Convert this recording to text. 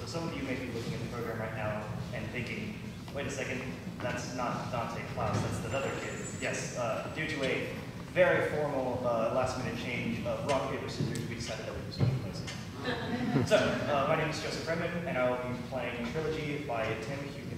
some of you may be looking at the program right now and thinking, wait a second, that's not Dante Klaus, that's that other kid. Yes, due to a very formal last-minute change of rock, paper, scissors, we decided that we would switch places. So, my name is Joseph Redman, and I will be playing Trilogy by Tim Hughes.